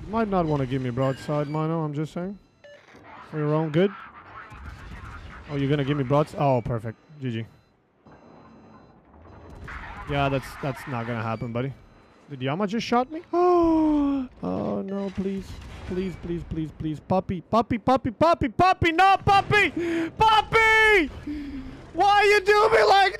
might not want to give me broadside, Mino. I'm just saying. For your own good. Oh, you're gonna give me broadside? Oh, perfect. GG. Yeah, that's not gonna happen, buddy. Did Yama just shot me? Oh, oh no, please. Please, please, please, please. Papi, Papi, Papi, Papi, Papi, no, Papi! Papi! Why you do me like